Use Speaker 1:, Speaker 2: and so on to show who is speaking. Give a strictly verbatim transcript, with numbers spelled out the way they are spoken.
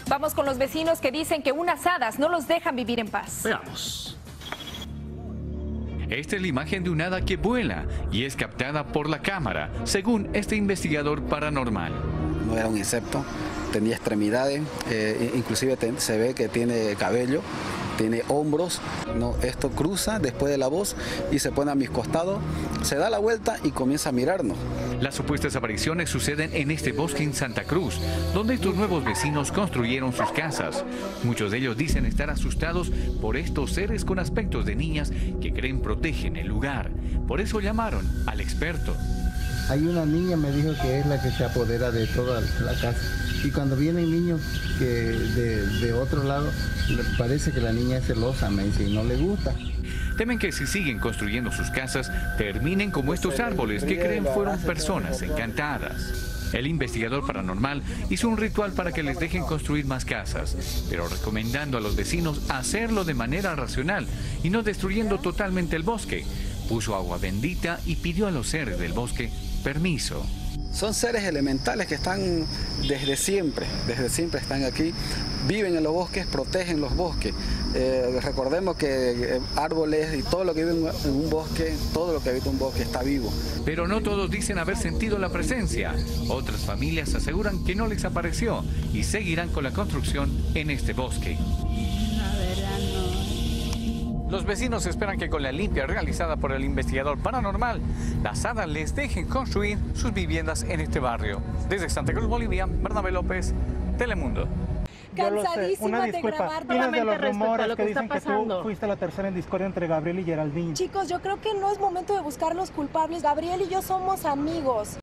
Speaker 1: Vamos con los vecinos que dicen que unas hadas no los dejan vivir en paz.
Speaker 2: Veamos. Esta es la imagen de un hada que vuela y es captada por la cámara, según este investigador paranormal.
Speaker 3: No era un insecto, tenía extremidades, eh, inclusive te, se ve que tiene cabello, tiene hombros. No, esto cruza después de la voz y se pone a mis costados, se da la vuelta y comienza a mirarnos.
Speaker 2: Las supuestas apariciones suceden en este bosque en Santa Cruz, donde estos nuevos vecinos construyeron sus casas. Muchos de ellos dicen estar asustados por estos seres con aspectos de niñas que creen protegen el lugar. Por eso llamaron al experto.
Speaker 4: Hay una niña, me dijo que es la que se apodera de toda la casa. Y cuando vienen niños que de, de otro lado, parece que la niña es celosa, me dice, y no le gusta.
Speaker 2: Temen que si siguen construyendo sus casas, terminen como estos árboles que creen fueron personas encantadas. El investigador paranormal hizo un ritual para que les dejen construir más casas, pero recomendando a los vecinos hacerlo de manera racional y no destruyendo totalmente el bosque. Puso agua bendita y pidió a los seres del bosque permiso.
Speaker 3: Son seres elementales que están desde siempre, desde siempre están aquí, viven en los bosques, protegen los bosques. Eh, recordemos que eh, árboles y todo lo que vive en un bosque, todo lo que habita un bosque está vivo.
Speaker 2: Pero no todos dicen haber sentido la presencia. Otras familias aseguran que no les apareció y seguirán con la construcción en este bosque.
Speaker 5: La verdad no.
Speaker 2: Los vecinos esperan que con la limpia realizada por el investigador paranormal, las hadas les dejen construir sus viviendas en este barrio. Desde Santa Cruz, Bolivia, Bernabé López, Telemundo.
Speaker 6: Yo lo sé.
Speaker 1: Cansadísima
Speaker 6: Una
Speaker 1: de
Speaker 6: disculpa.
Speaker 1: grabar
Speaker 6: Vienes de
Speaker 5: solamente
Speaker 6: los
Speaker 5: respecto a
Speaker 6: rumores
Speaker 5: lo
Speaker 6: que
Speaker 5: que está
Speaker 6: dicen que tú
Speaker 5: pasando.
Speaker 6: fuiste la tercera en discordia entre Gabriel y Geraldine.
Speaker 7: Chicos, yo creo que no es momento de buscar los culpables. Gabriel y yo somos amigos.